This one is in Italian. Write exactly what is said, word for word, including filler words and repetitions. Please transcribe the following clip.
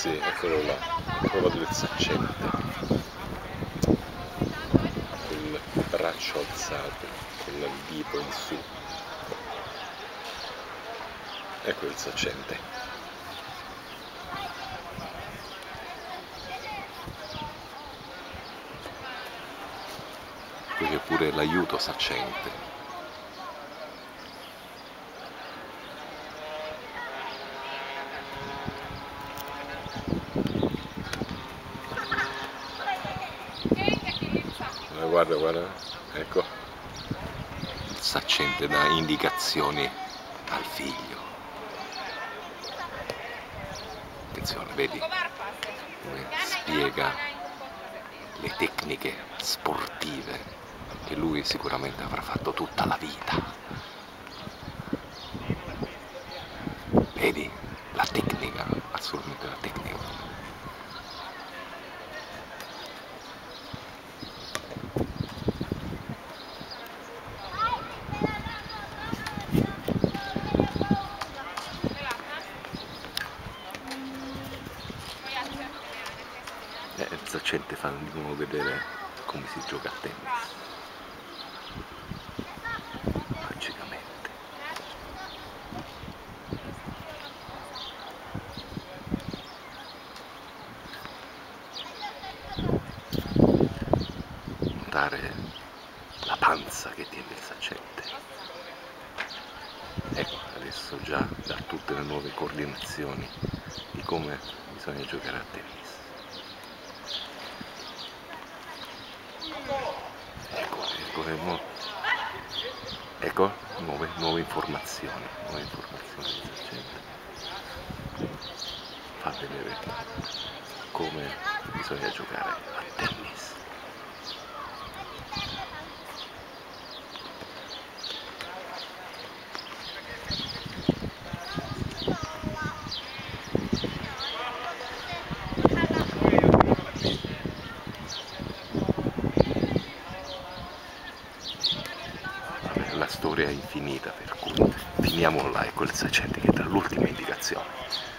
Sì, eccolo là, quello del saccente, col braccio alzato, con il dito in su. Ecco il saccente. Qui c'è pure l'aiuto saccente. Guarda, guarda, ecco. Il saccente dà indicazioni al figlio. Attenzione, vedi come spiega le tecniche sportive che lui sicuramente avrà fatto tutta la vita. Vedi la tecnica, assolutamente la tecnica. Eh, il saccente fa di nuovo vedere come si gioca a tennis. Magicamente. Notare la panza che tiene il saccente. Ecco, adesso già dà tutte le nuove coordinazioni di come bisogna giocare a tennis. Ecco, ecco, ecco nuove, nuove informazioni, nuove informazioni del saccente. Fa vedere come bisogna giocare a tennis. La storia è infinita, per cui finiamo là, ecco il saccente che dà l'ultima indicazione.